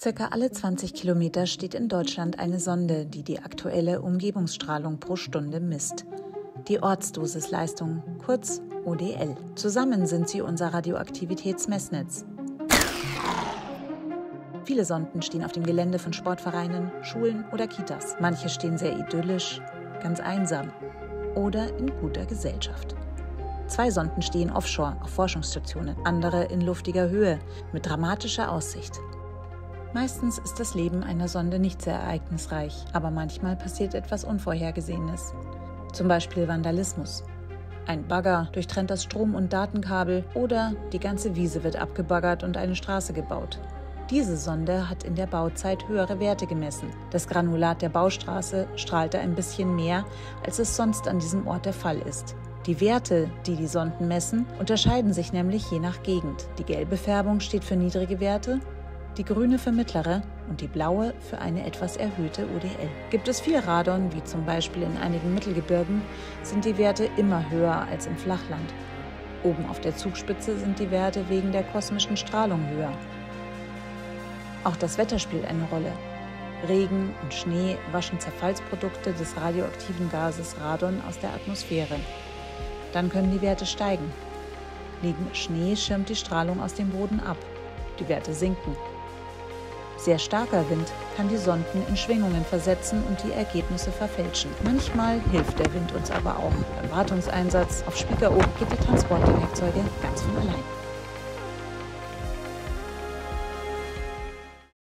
Circa alle 20 Kilometer steht in Deutschland eine Sonde, die die aktuelle Umgebungsstrahlung pro Stunde misst. Die Ortsdosisleistung, kurz ODL. Zusammen sind sie unser Radioaktivitätsmessnetz. Viele Sonden stehen auf dem Gelände von Sportvereinen, Schulen oder Kitas. Manche stehen sehr idyllisch, ganz einsam oder in guter Gesellschaft. 2 Sonden stehen offshore auf Forschungsstationen, andere in luftiger Höhe mit dramatischer Aussicht. Meistens ist das Leben einer Sonde nicht sehr ereignisreich, aber manchmal passiert etwas Unvorhergesehenes. Zum Beispiel Vandalismus. Ein Bagger durchtrennt das Strom- und Datenkabel oder die ganze Wiese wird abgebaggert und eine Straße gebaut. Diese Sonde hat in der Bauzeit höhere Werte gemessen. Das Granulat der Baustraße strahlte ein bisschen mehr, als es sonst an diesem Ort der Fall ist. Die Werte, die die Sonden messen, unterscheiden sich nämlich je nach Gegend. Die gelbe Färbung steht für niedrige Werte, die grüne für mittlere und die blaue für eine etwas erhöhte ODL. Gibt es viel Radon, wie zum Beispiel in einigen Mittelgebirgen, sind die Werte immer höher als im Flachland. Oben auf der Zugspitze sind die Werte wegen der kosmischen Strahlung höher. Auch das Wetter spielt eine Rolle. Regen und Schnee waschen Zerfallsprodukte des radioaktiven Gases Radon aus der Atmosphäre. Dann können die Werte steigen. Liegender Schnee schirmt die Strahlung aus dem Boden ab. Die Werte sinken. Sehr starker Wind kann die Sonden in Schwingungen versetzen und die Ergebnisse verfälschen. Manchmal hilft der Wind uns aber auch. Beim Wartungseinsatz auf Spiekeroog geht die Transportwerkzeuge ganz von allein.